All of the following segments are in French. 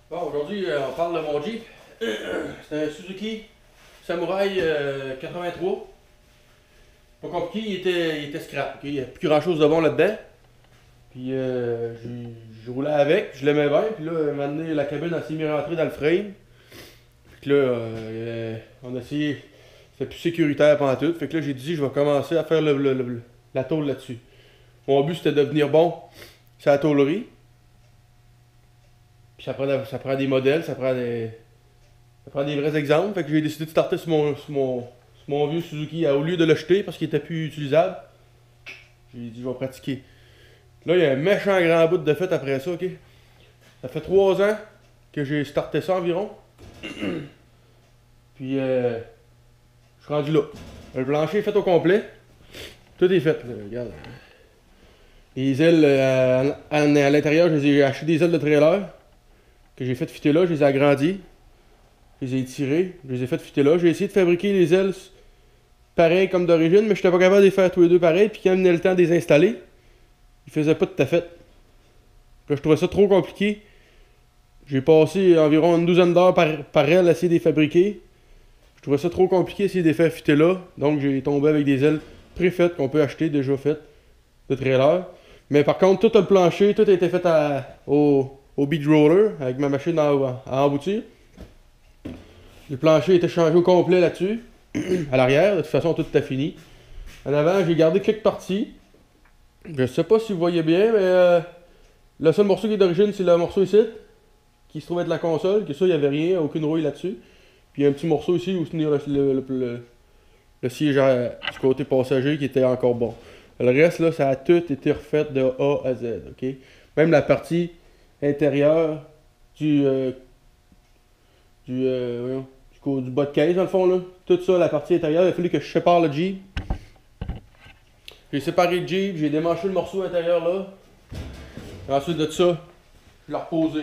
Bon, aujourd'hui, on parle de mon Jeep. C'est un Suzuki Samurai 83. Pas compliqué, il était scrap. Ok? Il n'y a plus grand chose de bon là-dedans. Puis je roulais avec, je l'aimais bien. Puis là, un moment donné, la cabine a s'est mis rentrer dans le frame. Puis là, on a essayé. C'était plus sécuritaire pendant tout. Fait que là, j'ai dit, je vais commencer à faire la tôle là-dessus. Mon but, c'était de devenir bon sur la tôlerie. Puis ça prend des modèles, ça prend des vrais exemples. Fait que j'ai décidé de starter sur mon vieux Suzuki au lieu de le jeter parce qu'il était plus utilisable. J'ai dit, je vais pratiquer. Là, il y a un méchant grand bout de fait après ça, ok? Ça fait 3 ans que j'ai starté ça environ. Puis, je suis rendu là. Le plancher est fait au complet. Tout est fait, là, regarde. Les ailes à l'intérieur, j'ai acheté des ailes de trailer que j'ai fait fitter là, je les ai agrandies. Je les ai tirées, je les ai fait fitter là. J'ai essayé de fabriquer les ailes pareilles comme d'origine, mais je n'étais pas capable de les faire tous les deux pareils. Puis quand il venait le temps de les installer, ils faisaient pas tout à fait. Là, je trouvais ça trop compliqué. J'ai passé environ une douzaine d'heures par aile à essayer de les fabriquer. Je trouvais ça trop compliqué d'essayer de les faire fitter là. Donc j'ai tombé avec des ailes préfaites qu'on peut acheter déjà faites de trailer. Mais par contre, tout le plancher, tout a été fait au bead roller avec ma machine à emboutir. Le plancher était changé au complet là-dessus. À l'arrière, de toute façon, tout était fini. En avant, j'ai gardé quelques parties. Je sais pas si vous voyez bien, mais le seul morceau qui est d'origine, c'est le morceau ici, qui se trouve être la console. Que ça, il n'y avait rien, aucune rouille là-dessus. Puis il y a un petit morceau ici où se tenir le siège du côté passager qui était encore bon. Le reste, là, ça a tout été refait de A à Z. Ok? Même la partie intérieure du, voyons, du bas de caisse, dans le fond, là. Tout ça, la partie intérieure, il a fallu que je sépare le Jeep. J'ai séparé le Jeep, j'ai démanché le morceau intérieur là. Et ensuite de ça, je l'ai reposé.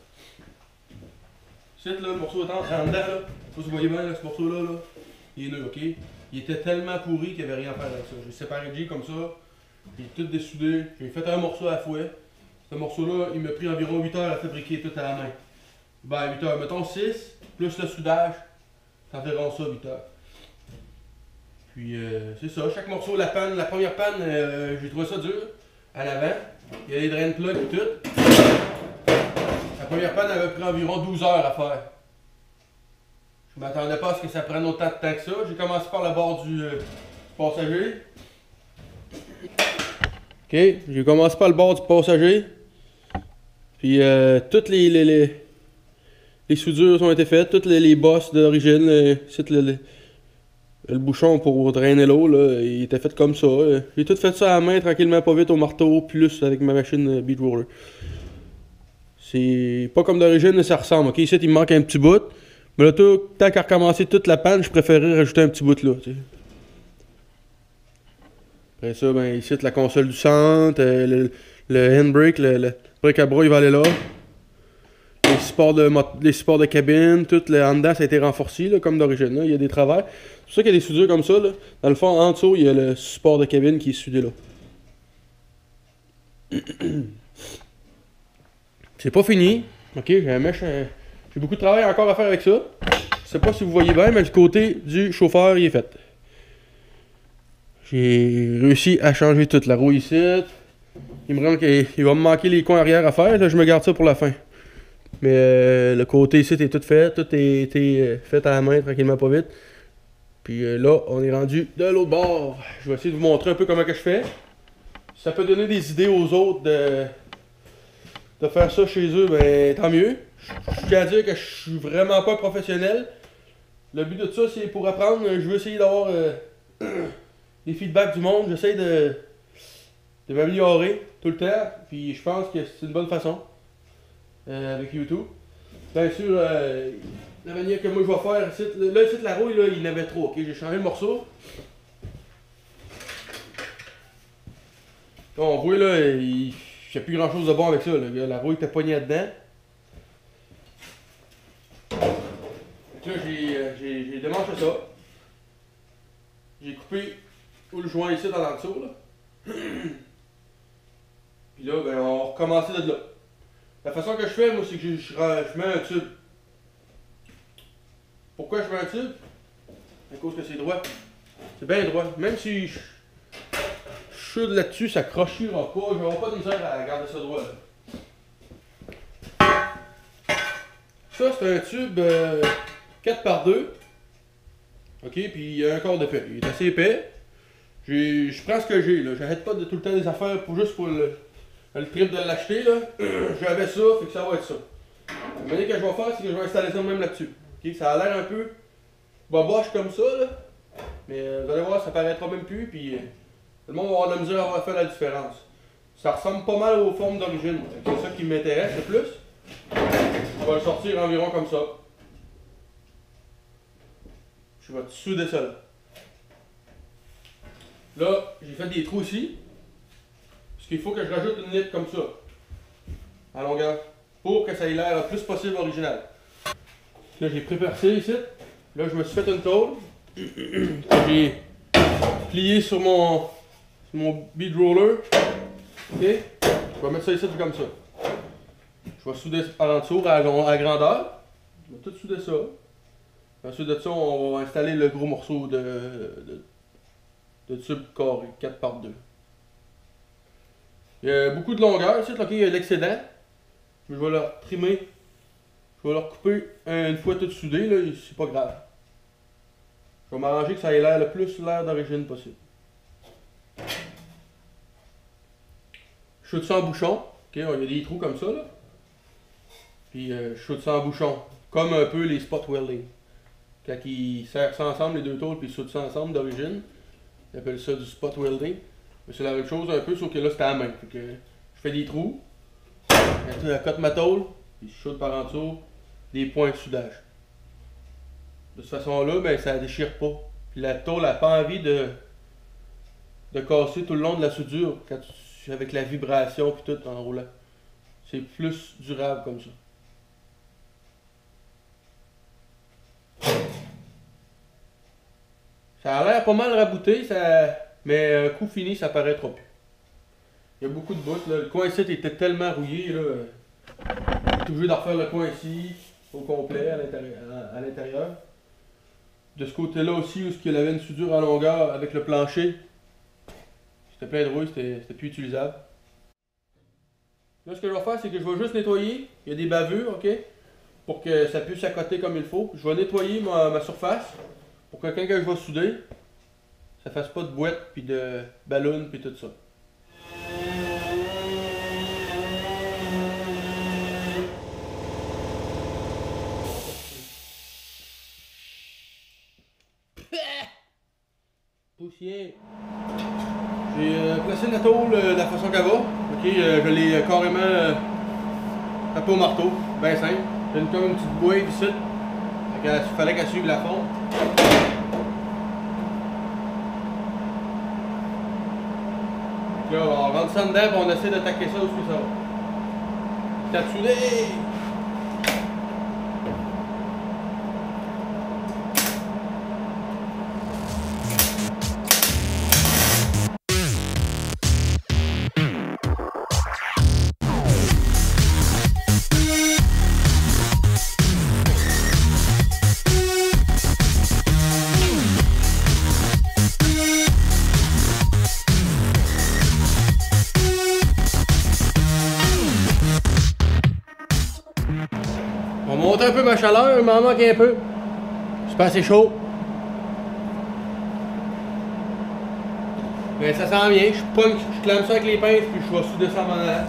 Ici, là, le morceau est en dedans, là. Je sais pas si vous voyez bien, là, ce morceau-là, là. Il est neuf, ok? Il était tellement pourri qu'il n'y avait rien à faire avec ça. J'ai séparé le Jeep comme ça. J'ai tout dessoudé. J'ai fait un morceau à la fouet. Ce morceau-là, il m'a pris environ 8 heures à fabriquer tout à la main. Ben, 8 heures, mettons 6, plus le soudage. C'est environ ça, 8 heures. Puis c'est ça, chaque morceau, la première panne, j'ai trouvé ça dur, à l'avant. Il y a les drain plugs et tout. La première panne avait pris environ 12 heures à faire. Je m'attendais pas à ce que ça prenne autant de temps que ça. J'ai commencé par le bord du passager. Ok, j'ai commencé par le bord du passager. Puis toutes les soudures ont été faites, toutes les bosses d'origine, le bouchon pour drainer l'eau, là, il était fait comme ça. J'ai tout fait ça à la main, tranquillement, pas vite, au marteau, plus avec ma machine bead roller. C'est pas comme d'origine, mais ça ressemble. Ok, ici, il me manque un petit bout. Mais là, tant qu'à recommencer toute la panne, je préférais rajouter un petit bout là. T'sais. Après ça, ben, ici, la console du centre, le handbrake, le break à bras, il va aller là. Les supports de cabine, tout en dedans, ça a été renforcé, là, comme d'origine. Il y a des travers. C'est pour ça qu'il y a des soudures comme ça. Là. Dans le fond, en dessous, il y a le support de cabine qui est soudé là. C'est pas fini. Ok, j'ai beaucoup de travail encore à faire avec ça. Je sais pas si vous voyez bien, mais le côté du chauffeur, il est fait. J'ai réussi à changer toute la roue ici. Il va me manquer les coins arrière à faire. Là, je me garde ça pour la fin. Mais le côté ici est tout fait. Tout a été fait à la main, tranquillement, pas vite. Puis là, on est rendu de l'autre bord. Je vais essayer de vous montrer un peu comment que je fais. Ça peut donner des idées aux autres de faire ça chez eux, ben tant mieux. Je tiens à dire que je suis vraiment pas professionnel. Le but de ça, c'est pour apprendre. Je veux essayer d'avoir des feedbacks du monde. J'essaie de m'améliorer tout le temps. Puis je pense que c'est une bonne façon avec YouTube. Bien sûr, la manière que moi je vais faire, ici la rouille, là, il y en avait trop. Okay? J'ai changé le morceau. Là, on voit là, il n'y a plus grand chose de bon avec ça. Là. La rouille était poignée dedans. Là, j'ai démanché ça. J'ai coupé tout le joint ici dans l'en-dessous. Puis là, ben, on va recommencer de là. La façon que je fais, moi, c'est que je mets un tube. Pourquoi je mets un tube? À cause que c'est droit. C'est bien droit. Même si je chaude là-dessus, ça crochira pas. Je n'aurai pas de misère à garder ça droit. Là. Ça, c'est un tube 4x2. Ok, puis il y a un quart d'épais. Il est assez épais. Je prends ce que j'ai. J'arrête pas de tout le temps des affaires juste pour le trip de l'acheter. J'avais ça, fait que ça va être ça. La manière que je vais faire, c'est que je vais installer ça même là-dessus. Okay, ça a l'air un peu boboche comme ça. Là. Mais vous allez voir, ça paraîtra même plus. Puis le monde va avoir de la misère à faire la différence. Ça ressemble pas mal aux formes d'origine. C'est ça qui m'intéresse le plus. On va le sortir environ comme ça. Je vais souder ça là. Là, j'ai fait des trous ici. Parce qu'il faut que je rajoute une litre comme ça. À longueur. Pour que ça ait l'air le plus possible original. Là, j'ai prépercé ici. Là, je me suis fait une tôle. J'ai plié sur mon bead roller. Ok? Je vais mettre ça ici comme ça. Je vais souder par en dessous à grandeur. Je vais tout souder ça. Ensuite de ça, on va installer le gros morceau de tube carré, 4x2. Il y a beaucoup de longueur ici, là, il y a l'excédent. Je vais leur trimer. Je vais leur couper une fois tout soudé, là, c'est pas grave. Je vais m'arranger que ça ait l'air le plus d'origine possible. Je chaude ça en bouchon. Okay, il y a des trous comme ça. Là. Puis je chaude ça en bouchon. Comme un peu les spot welding. Quand ils serrent ça ensemble, les deux tôles, puis ils soudent ça ensemble d'origine. Ils appellent ça du spot welding. Mais c'est la même chose un peu, sauf que là c'est à la main. Fait que je fais des trous. Je cote ma tôle, puis je chaude par en dessous des points de soudage. De cette façon-là, ben, ça ne déchire pas. Puis la tôle n'a pas envie de casser tout le long de la soudure avec la vibration puis tout en roulant. C'est plus durable comme ça. Ça a l'air pas mal rabouté, mais un coup fini, ça paraîtra plus. Il y a beaucoup de bouts. Le coin ici était tellement rouillé. J'étais obligé de refaire le coin ici au complet à l'intérieur. De ce côté-là aussi, où il y avait une soudure à longueur avec le plancher, c'était plein de rouille, c'était plus utilisable. Là, ce que je vais faire, c'est que je vais juste nettoyer. Il y a des bavures, ok? Pour que ça puisse accoter comme il faut. Je vais nettoyer ma surface pour que quand je vais souder, ça fasse pas de boîte, puis de ballon, puis tout ça. Poussière. J'ai placé la tôle de la façon qu'elle va. Ok, je l'ai carrément tapé au marteau. Bien simple. J'ai comme une petite bouée ici. Il fallait qu'elle suive la fonte. Là, on rentre ça dedans et on essaie d'attaquer ça aussi ça va. T'as soudé! On va monter un peu ma chaleur, il m'en manque un peu. C'est pas assez chaud. Mais ça sent bien, je clame ça avec les pinces puis je vais souder ça en allant.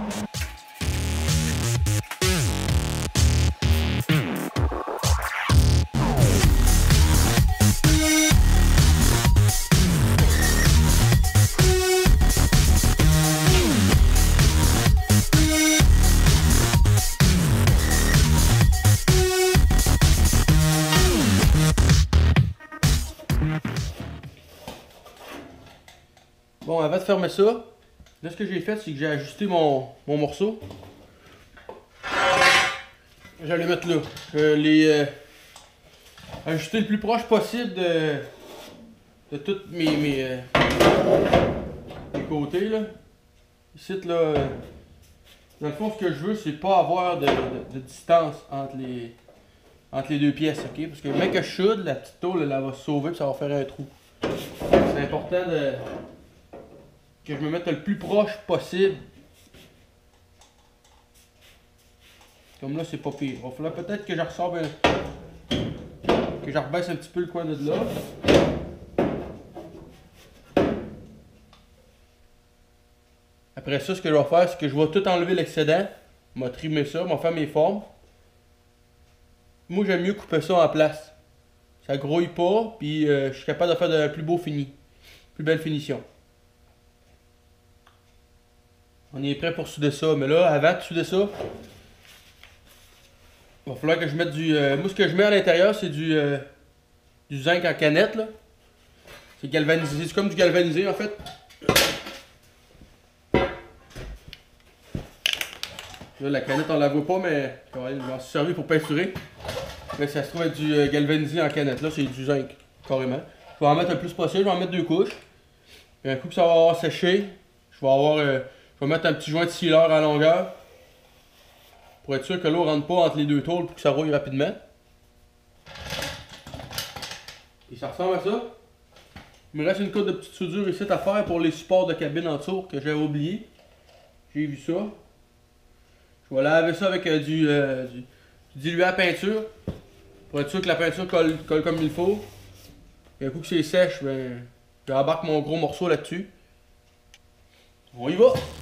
Bon, avant de fermer ça, là ce que j'ai fait, c'est que j'ai ajusté mon morceau. J'allais mettre là. Je l'ai ajusté le plus proche possible de tous mes côtés. Là. Ici, là, Dans le fond, ce que je veux, c'est pas avoir de distance entre les deux pièces, ok? Parce que même que je soude, la petite tôle, elle va se sauver et ça va faire un trou. C'est important que je me mette le plus proche possible. Comme là, c'est pas pire. Il va falloir peut-être que je ressors que je rebaisse un petit peu le coin de là. Après ça, ce que je vais faire, c'est que je vais tout enlever l'excédent. Je vais trimer ça, je vais faire mes formes. Moi, j'aime mieux couper ça en place. Ça grouille pas, puis je suis capable de faire de plus beau fini. Plus belle finition. On est prêt pour souder ça, mais là, avant de souder ça, il va falloir que je mette du... moi, ce que je mets à l'intérieur, c'est du zinc en canette, là. C'est galvanisé, c'est comme du galvanisé, en fait. Là, la canette, on la voit pas, mais je m'en suis servi pour peinturer. Mais ça se trouve être du galvanisé en canette. Là, c'est du zinc, carrément. Je vais en mettre le plus possible, je vais en mettre 2 couches. Et un coup que ça va avoir séché, je vais mettre un petit joint de sealer à longueur. Pour être sûr que l'eau rentre pas entre les deux tôles pour que ça rouille rapidement. Et ça ressemble à ça. Il me reste une coupe de petites soudures ici à faire pour les supports de cabine en dessous que j'avais oublié. J'ai vu ça. Je vais laver ça avec du diluant à peinture. Pour être sûr que la peinture colle comme il faut. Et un coup que c'est sèche, ben, j'embarque mon gros morceau là-dessus. On y va!